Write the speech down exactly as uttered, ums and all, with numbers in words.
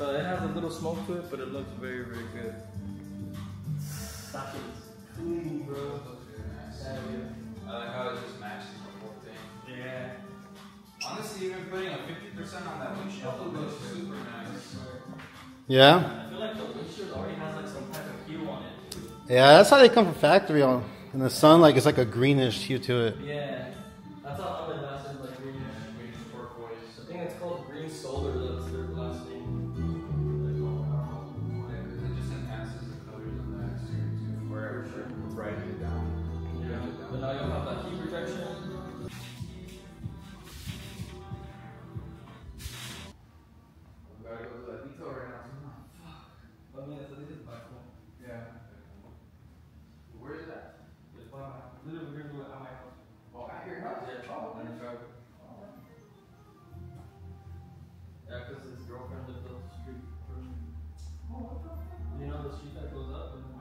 So it has a little smoke to it, but it looks very, very good. That shit's clean, bro. It looks really nice. I like how it just matches the whole thing. Yeah. Honestly, even putting a fifty percent on that windshield looks super nice. Yeah? I feel like the windshield already has like some type of hue on it. Yeah, that's how they come from factory on. In the sun, like it's like a greenish hue to it. Yeah. That's how other glass is like greenish. Green turquoise. I think it's called green solar, that's their glass name. Yeah, because it just enhances the colors on the exterior too. Wherever we're writing it down. Yeah. But now you'll have that heat protection. We gotta go to that detail right now. I mean, it's, it's back home. Yeah. Where is that? It's by my house. Literally, we're gonna do it at my house. Oh, at your house? Yeah. Oh, And okay. drive it. Yeah, because his girlfriend lives up the street from me. Oh, what the fuck? You know the street that goes up? And